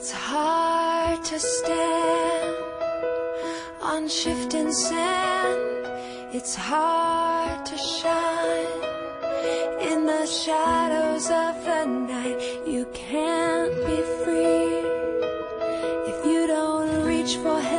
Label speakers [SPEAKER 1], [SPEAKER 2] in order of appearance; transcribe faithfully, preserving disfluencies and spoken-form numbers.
[SPEAKER 1] It's hard to stand on shifting sand. It's hard to shine in the shadows of the night. You can't be free if you don't reach for heaven.